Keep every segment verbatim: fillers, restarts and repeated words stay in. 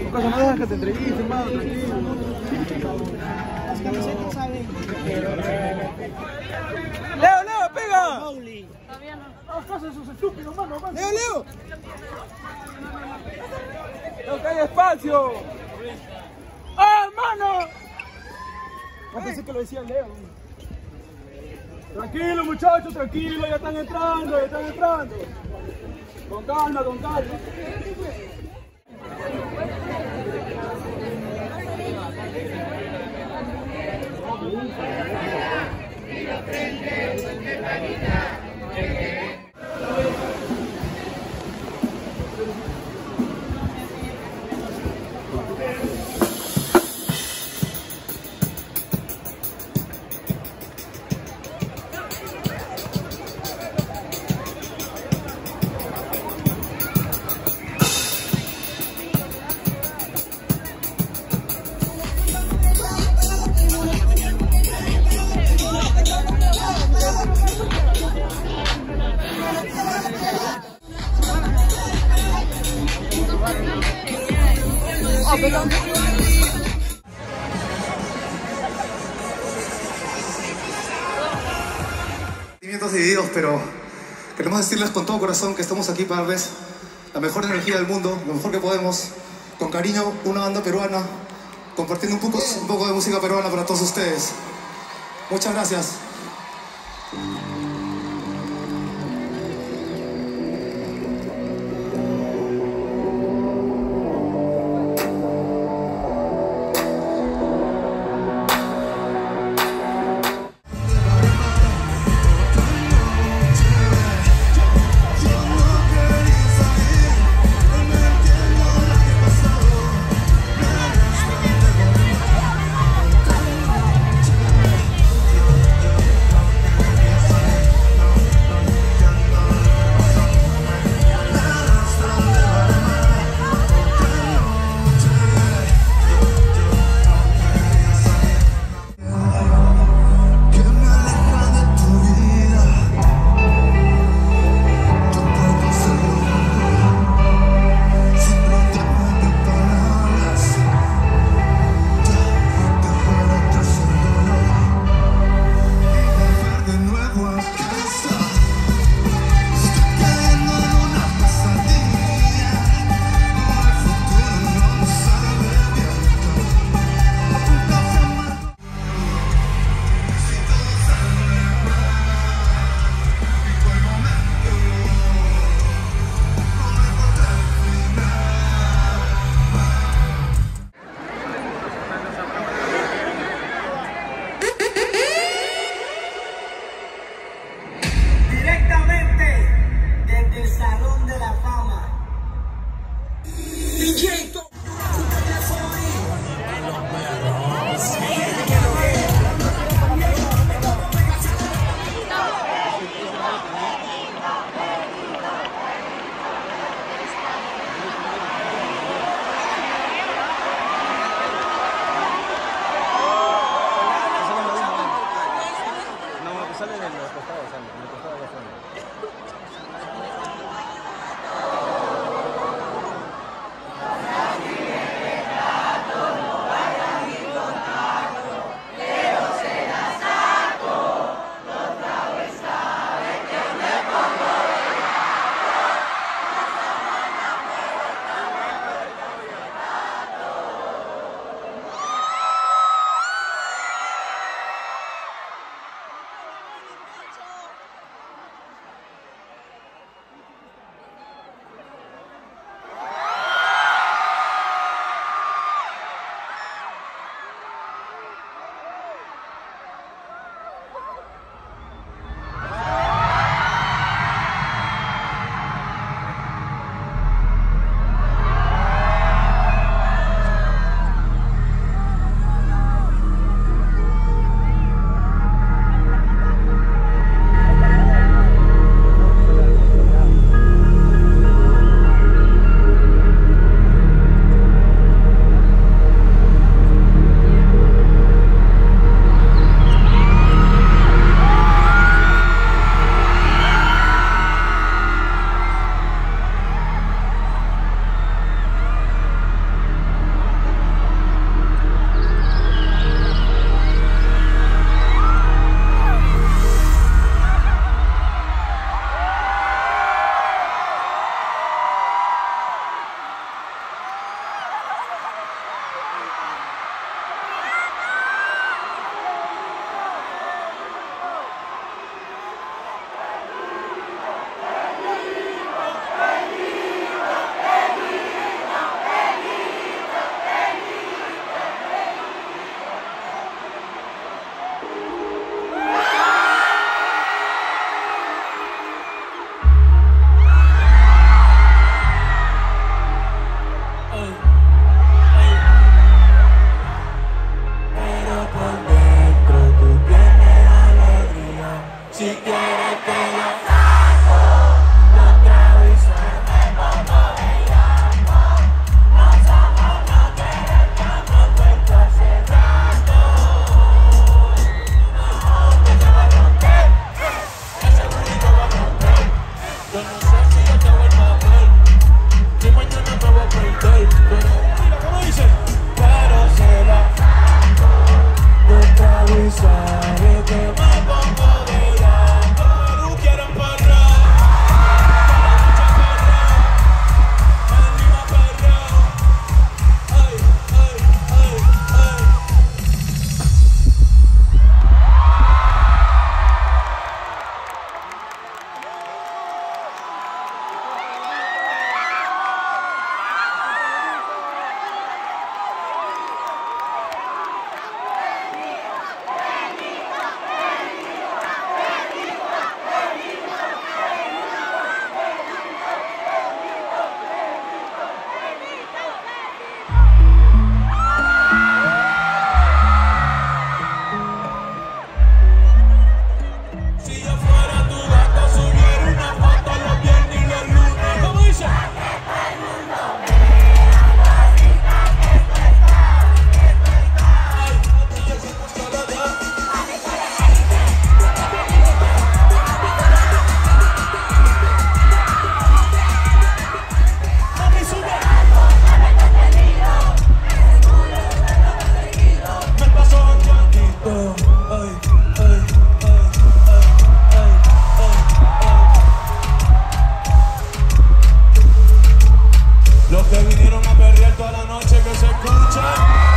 cosa no dejas que te entrevisten, hermano, tranquilo. Las camisetas saben. ¡Leo, Leo, pega! Todavía no. ¡Ah, pasa esos estúpidos, mano, mano! ¡Leo, Leo! ¡Leo, que hay espacio! ¡Ah, mano! No pensé que lo decía Leo. Tranquilo, muchachos, tranquilo, ya están entrando, ya están entrando. Con calma, con calma. Sentimientos divididos, pero queremos decirles con todo corazón que estamos aquí para darles la mejor energía del mundo, lo mejor que podemos, con cariño, una banda peruana, compartiendo un poco, un poco de música peruana para todos ustedes. Muchas gracias. que vinieron a perrear toda la noche que se escucha.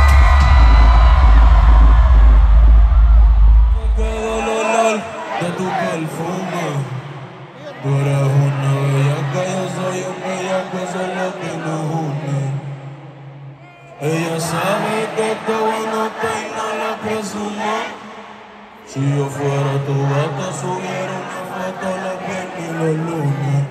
Me quedó el olor de tu perfume. Tú eres una bellaca, yo soy un bellaco, eso es lo que nos une. Ella sabe que te bueno peina la presumo. Si yo fuera tu gata, subiera una foto los viernes y los lunes.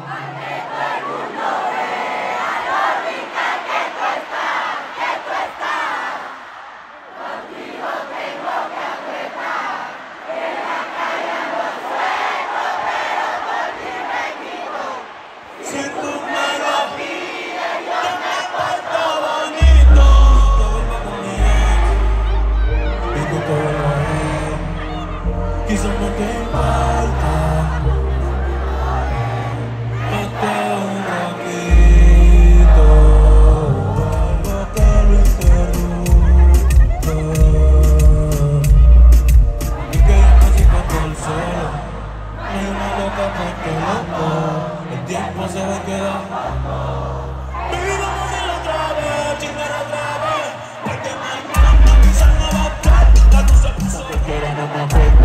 Quizás no te importa, hasta un ratito, algo que lo interrumpa. Y que yo nací con todo el sol, no hay una loca por todo loco, el tiempo se va a quedar. Baby, vamos a hacerlo otra vez, chingar otra vez, porque mañana quizás no va a estar, la luz se puso. Te quiero, no me afecta.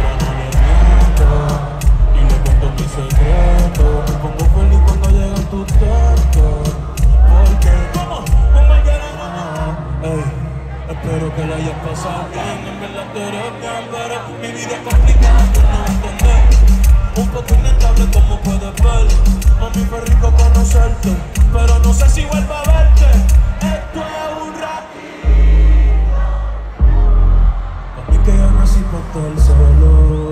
Secreto, me pongo feliz cuando llegan tus textos. Porque, ¿cómo? ¿Cómo el verano? Ey, espero que la hayas pasado bien. En verdad te eres bien, pero mi vida es complicada, tú no entendés. Un poco inestable como puedes ver. Mami, fue rico conocerte, pero no sé si vuelvo a verte. Esto es un ratito. A mí que yo nací por todo el solo.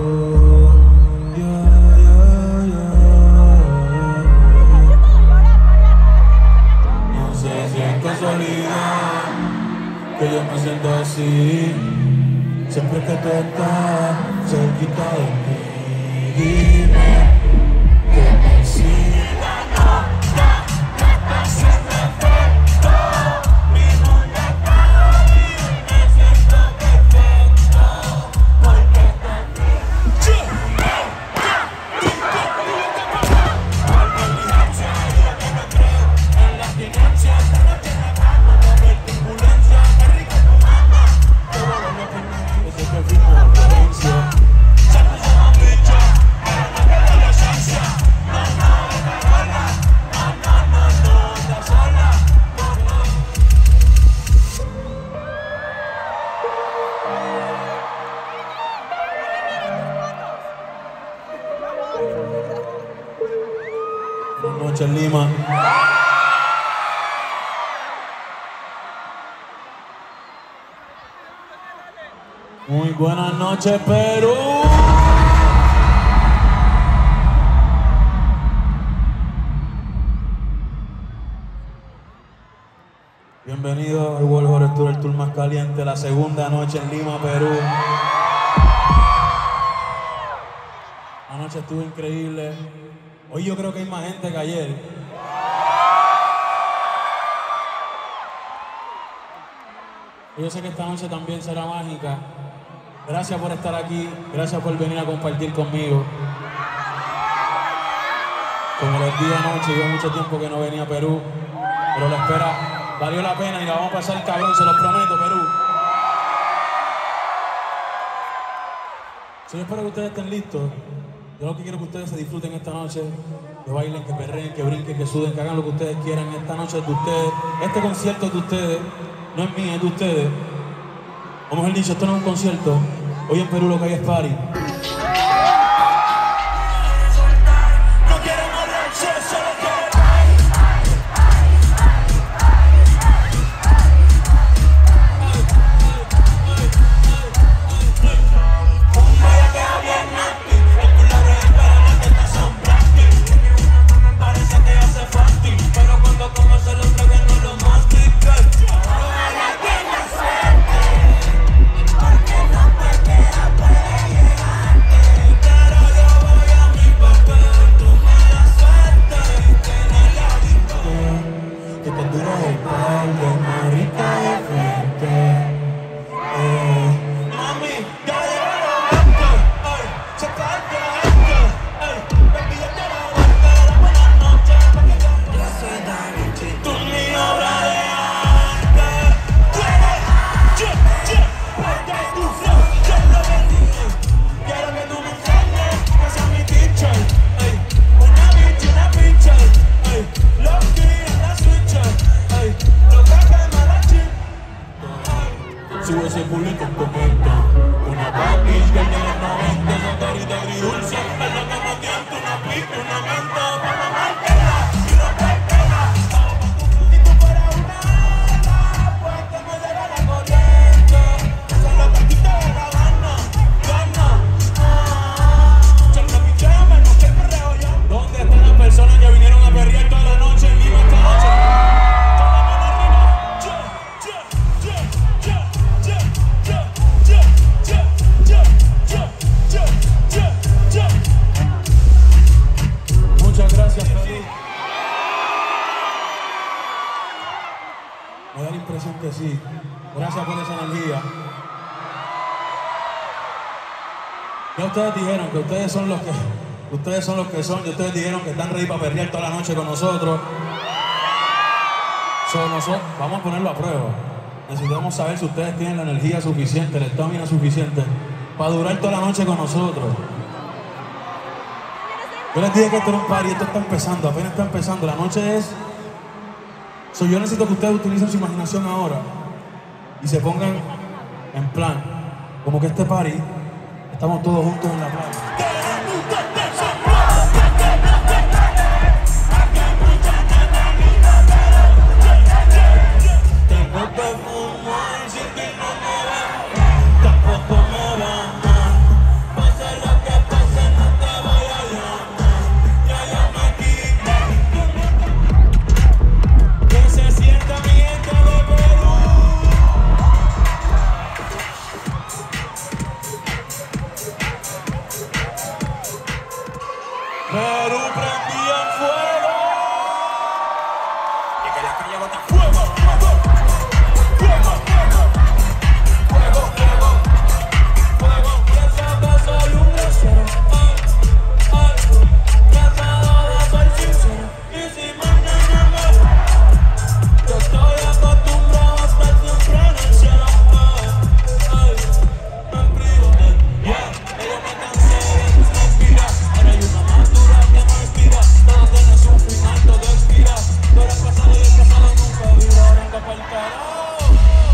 Que yo me siento así siempre que tú estás cerquita de mí. Dime que me siga, no, no, no te haciendo efecto. Mi mundo es para mí, me siento perfecto. Porque te vi. Por negligencia, yo que me creo en la abstinencia. Esta noche en la cama, no ver turbulencia. Qué rico tu mamá. Te voy a dar una pena, desde que fuimos a Florencia. Se puso más bicha, pero no pierde la esencia. No, no, esta rola. No, no, no, no, anda sola. No, no. Buenas noches, Lima. Muy buenas noches, Perú. Bienvenidos al World Horror Tour, el tour más caliente, la segunda noche en Lima, Perú. Anoche estuvo increíble. Hoy yo creo que hay más gente que ayer. Yo sé que esta noche también será mágica. Gracias por estar aquí, gracias por venir a compartir conmigo. Como les dije anoche, yo mucho tiempo que no venía a Perú, pero la espera valió la pena y la vamos a pasar cabrón, se los prometo, Perú. So, yo espero que ustedes estén listos. Yo lo que quiero es que ustedes se disfruten esta noche, que bailen, que perreen, que brinquen, que suden, que hagan lo que ustedes quieran. Esta noche es de ustedes, este concierto es de ustedes, no es mío, es de ustedes. O mejor dicho, esto no es un concierto. Hoy en Perú lo que hay es party. Tú el público comenta. Una papi que de los noventa, esa carita agridulce, es la que no tienta, una pica, una menta, pa' mamártela y rompértela. Vamos pa' tu club y tú fueras una ala, pues que me llega la corriente. Eso es lo que a ti te da la gana, gana. Se me pichea menos que perreo yo. ¿Dónde están las personas que vinieron a perrear toda la noche en vivo esta noche? Me da la impresión que sí. Gracias por esa energía. Ya ustedes dijeron que ustedes son los que ustedes son los que son y ustedes dijeron que están ready para perrear toda la noche con nosotros. So, nosotros vamos a ponerlo a prueba. Necesitamos saber si ustedes tienen la energía suficiente, la estamina suficiente para durar toda la noche con nosotros. Yo les dije que esto era un party, esto está empezando, apenas está empezando. La noche es... So, yo necesito que ustedes utilicen su imaginación ahora y se pongan en plan, como que este party, estamos todos juntos en la playa. Perú prendía en fuego. Y que la calle bota fuego, fuego, fuego, fuego, fuego, fuego, fuego. Y esa casa hay un brasero. Ay, ay, tratado de ser sincero. Y si mañana me... Yo estoy acostumbrado a estar siempre en el cielo. Ay, ay, me privo, yeah. Pero me cansé de respirar. Ahora hay una más. Todo tiene su final, todo expira. Todo era pasado y el pasado nunca vino. Arranca pa'l carajo.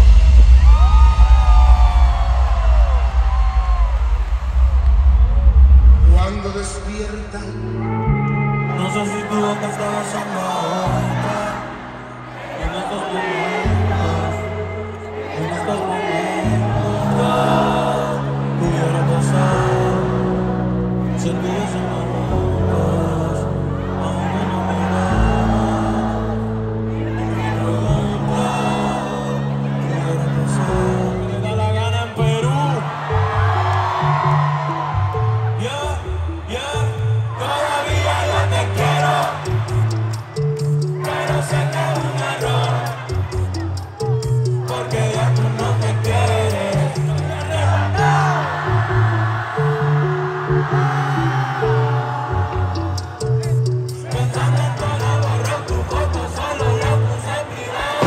Cuando despierta, no sé si tu boca está besando ahora. En estos momentos, en estos momentos, pudiera pasar. Si estuviese más juntos, aún me enamoraba. Y me pregunta, pudiera pasar. Me da la gana en Perú. Yeah, yeah, todavía yo te quiero, pero sé que es un error, porque ya tú no me quieres. Pensando en todo, borré tu foto, solo la puse privada.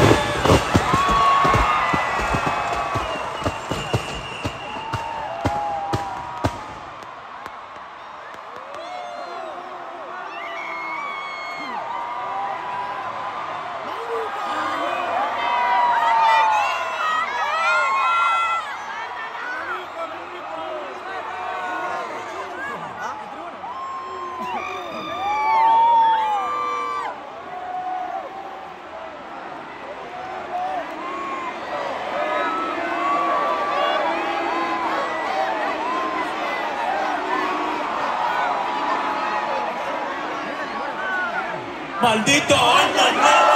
Maldito año nuevo.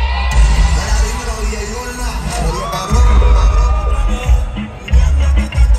dímelo, D J Gorna, oye cabrón, cabrón.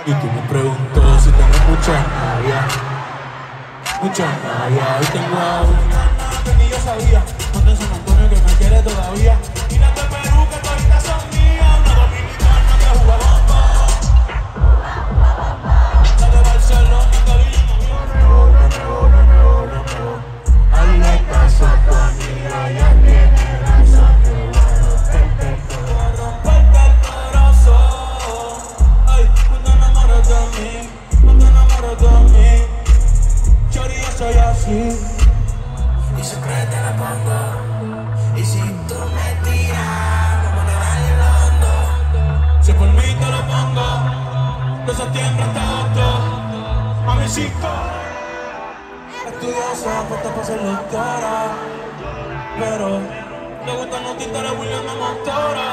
Y tú me preguntó si tengo muchas novias. Muchas novias. Hoy tengo a una que ni yo sabía. Monte en San Antonio que me quiere todavía. Y las de Perú que todavía son mías. Una dominicana que juega bomba. La de Barcelona que vino. No, no, no, no, no, no, no. A la casa conmigo ya tiene razón. Soy así y siempre te la pongo. Y si tú me tiras, como le da el hondo. Si por mí te lo pongo, de septiembre hasta agosto. A mis cinco estudiosa, puesta para ser doctora. Pero le gustan los títeres William de Motora.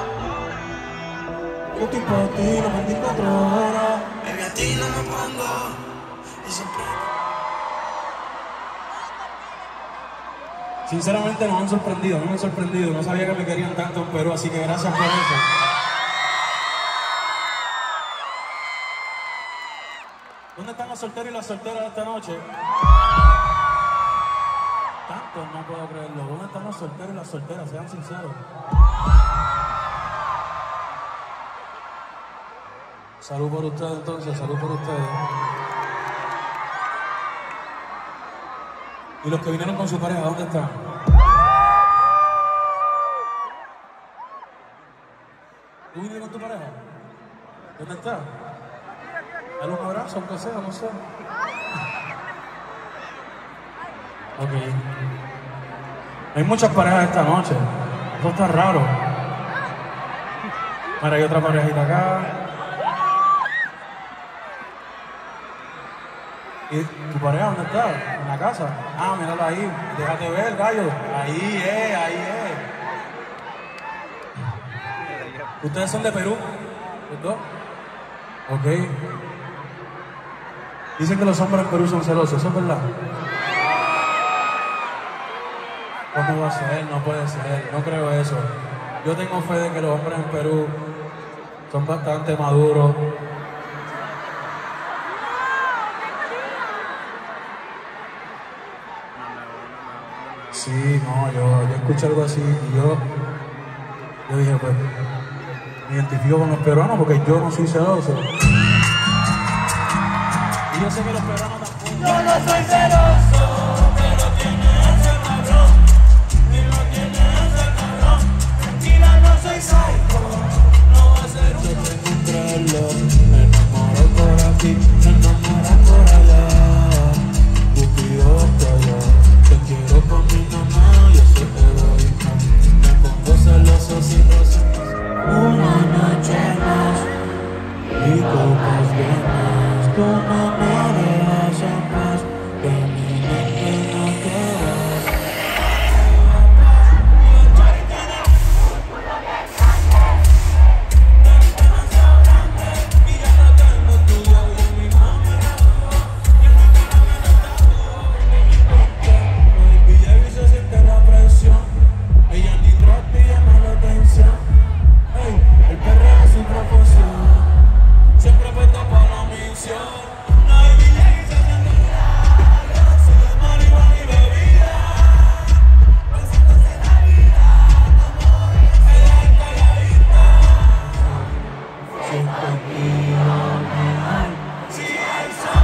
Yo estoy por ti las veinticuatro horas. Baby, a ti no me pongo. Y siempre. Sinceramente nos han sorprendido, nos han sorprendido. No sabía que me querían tanto en Perú, así que gracias por eso. ¿Dónde están los solteros y las solteras de esta noche? Tanto, no puedo creerlo. ¿Dónde están los solteros y las solteras? Sean sinceros. Salud por ustedes entonces, salud por ustedes. ¿Y los que vinieron con su pareja, dónde están? ¿Tú viniste con tu pareja? ¿Dónde está? Dale un abrazo, aunque sea, no sé. Ok. Hay muchas parejas esta noche. Eso está raro. Mira, hay otra parejita acá. ¿Y tu pareja dónde está? ¿En la casa? Ah, míralo ahí. Déjate ver, gallo. Ahí es, ahí es. ¿Ustedes son de Perú? ¿Los dos? Ok. Dicen que los hombres en Perú son celosos, ¿eso es verdad? ¿Cómo va a ser? No puede ser. No creo eso. Yo tengo fe de que los hombres en Perú son bastante maduros. Sí, no, yo, yo escuché algo así y yo, yo dije, pues, me identifico con los peruanos porque yo no soy celoso. Y yo sé que los peruanos tampoco. Yo no soy celoso, pero tiene ese cabrón. Y no tiene ese cabrón. Tranquila, no soy psycho. No va a ser un... Yo tengo un trailer, me enamoro por aquí, me enamoro por allá. Cupido hasta allá. Te quiero con mi mamá, yo soy egoísta. Me pongo celoso sin razón. Una noche más y copas de más. Tú no me dejas en paz, de mi mente no quedas. Y ya no tengo tuyo y mi mamá. Y en mi cara me nota. Baby, ya vi se siente la presión. Ella ni trata y llama la atención. Hey, el perreo es su profesión. Siempre puesto para la misión. No hay D J se siente milagros. Marihuana y bebida. Pasándose la vida como ella es calladita. Si es contigo me hay. Si hay sol.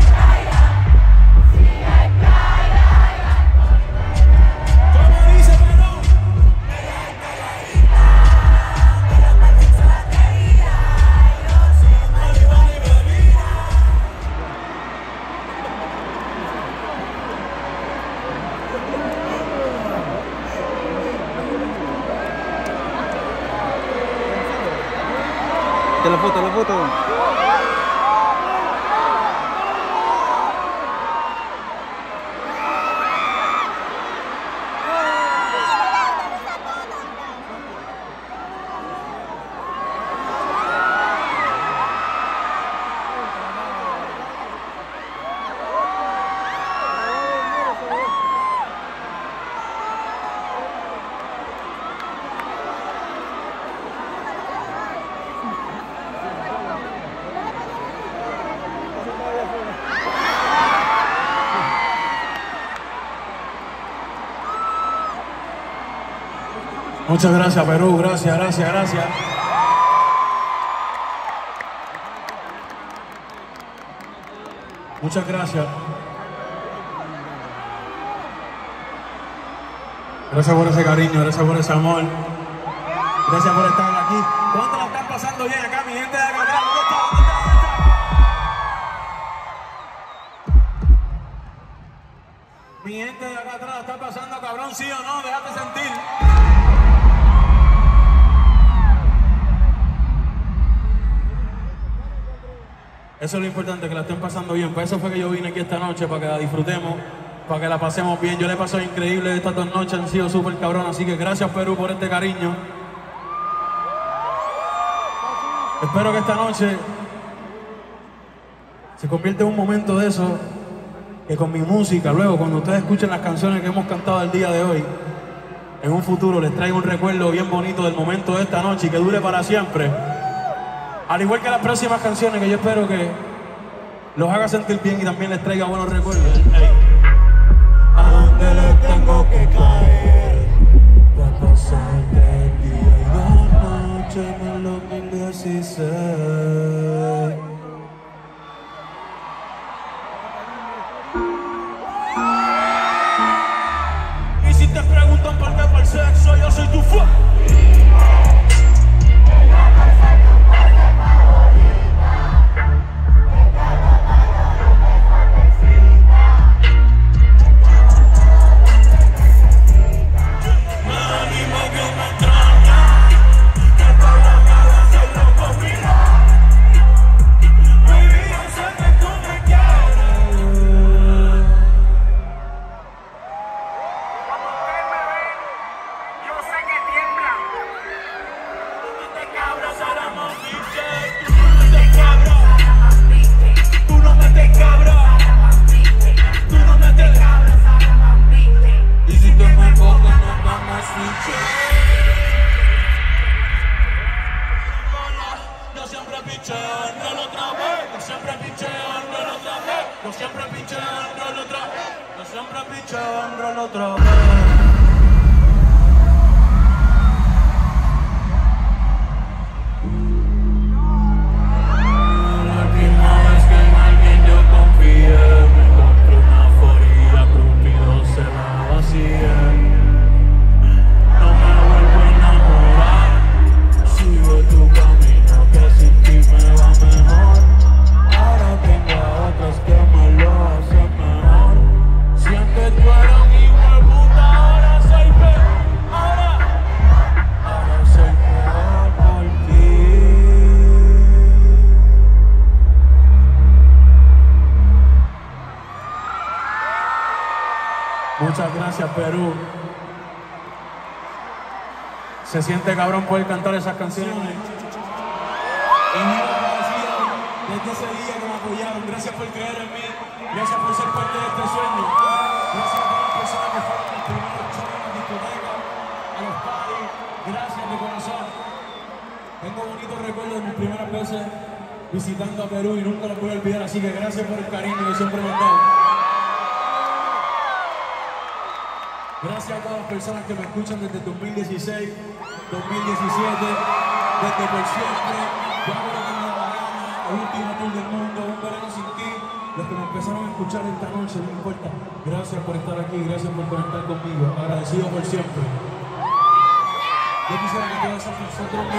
Como dice Perón. Ella es calladita. Pero para sexo la querida. Yo sin marihuana y bebida. Te la foto, la foto. Muchas gracias, Perú. Gracias, gracias, gracias. Muchas gracias. Gracias por ese cariño, gracias por ese amor. Gracias por estar aquí. ¿Cuánto la están pasando bien acá, mi gente de acá atrás? ¿Dónde está? ¿Dónde está? ¿Dónde está? Mi gente de acá atrás la está pasando, cabrón, ¿sí o no? Déjate sentir. Eso es lo importante, que la estén pasando bien. Por eso fue que yo vine aquí esta noche, para que la disfrutemos, para que la pasemos bien. Yo le he pasado increíble estas dos noches, han sido súper cabrón. Así que gracias, Perú, por este cariño. Espero que esta noche se convierta en un momento de eso, que con mi música, luego, cuando ustedes escuchen las canciones que hemos cantado el día de hoy, en un futuro les traiga un recuerdo bien bonito del momento de esta noche y que dure para siempre. Al igual que las próximas canciones, que yo espero que los haga sentir bien y también les traiga buenos recuerdos. Hey. ¿A dónde le tengo que caer para pasar el día y la noche en el dos mil dieciséis? Y si te preguntan por qué por el sexo, yo soy tu fan. Muchas gracias, Perú. Se siente cabrón poder cantar esas canciones. Y muy agradecido desde ese día que me apoyaron. Gracias por creer en mí. Gracias por ser parte de este sueño. Gracias a todas las personas que fueron mis primeros shows en la discoteca, a los parties. Gracias de corazón. Tengo bonitos recuerdos de mis primeras veces visitando a Perú y nunca los voy a olvidar. Así que gracias por el cariño que siempre me han dado. Gracias a todas las personas que me escuchan desde dos mil dieciséis, dos mil diecisiete, desde por siempre, yo hago lo que me da la gana, el último tour del mundo, un verano sin ti, los que me empezaron a escuchar esta noche, no importa. Gracias por estar aquí, gracias por conectar conmigo, agradecido por siempre. Yo quisiera que todos nosotros me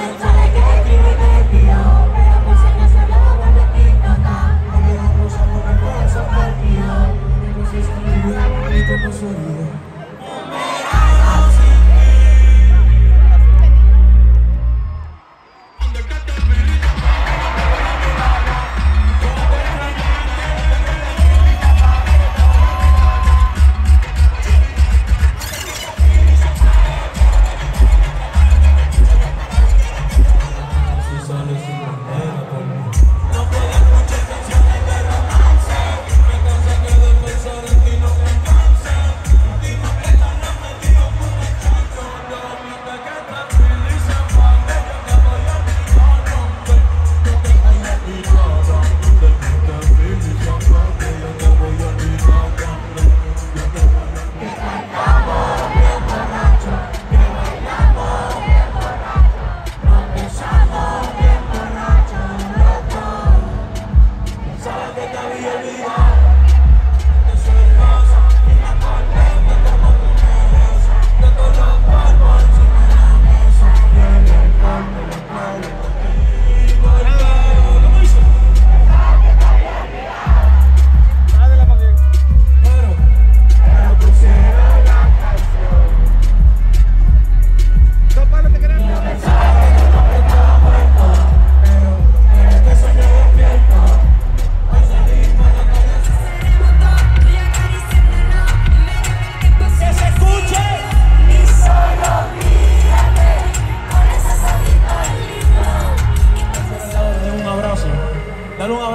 Dime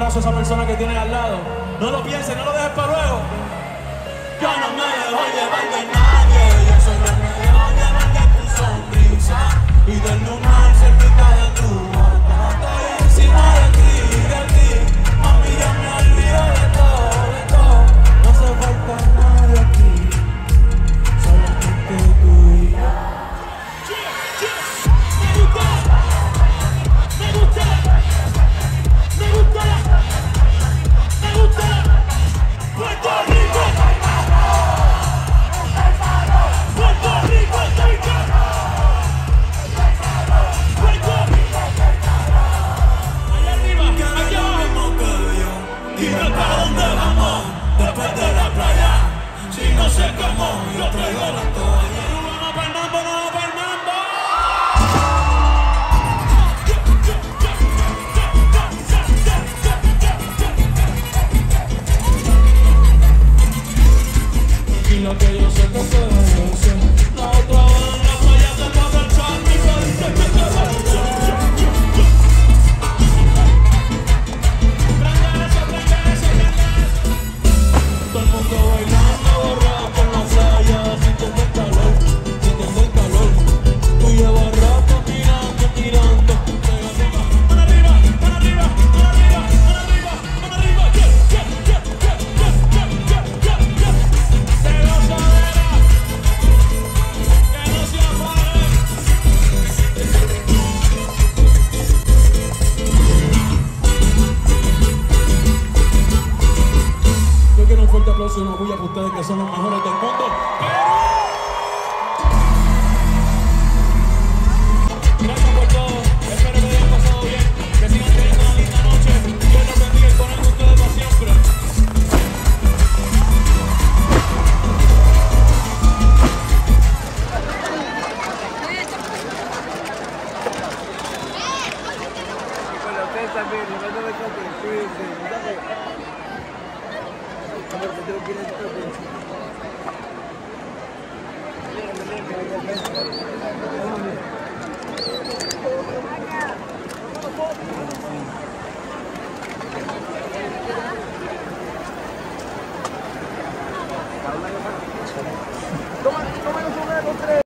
abrazo a esa persona que tienes al lado. No lo pienses, no lo dejes para luego. Yo no me dejo llevar de nadie, yo solo me dejo llevar de tu sonrisa y del lunar cerquita de tu boca. Estoy encima de ti, de ti, mami, ya me olvido de todo, de todo. No hace falta nadie aquí, solamente tú y yo. Me gusta, me gusta, me gusta, me gusta, Puerto Rico. Puerto Rico, Rico. Puerto Rico. Allá arriba, aquí abajo. Dime para dónde vamos, después de la playa. Si no sé cómo, yo traigo la toalla. No vamos para el mambo, no vamos para el mambo. Tranquila que yo sé que te merece. La otra vez en la playa te va a echar mi frente que te merece. Prende eso, prende eso, prende eso. Todo el mundo bailando, borrado con la saya. Sintiendo el calor, sintiendo el calor. Tú llevas rato mirando, mirando. Mano arriba, mano arriba, mano arriba, mano arriba, mano arriba. Yeah, yeah, yeah, yeah, yeah, yeah, yeah, yeah. Que no se adera, que no se apare. Yo quiero un fuerte aplauso y una bulla para ustedes que son los mejores del mundo. Gracias por todo, espero que hayan pasado bien, que sigan teniendo una linda noche. Dios los bendiga y con ustedes para siempre. Bueno, ustedes también, no me tomen que cuídense. A ver, que tengo que ir a esto.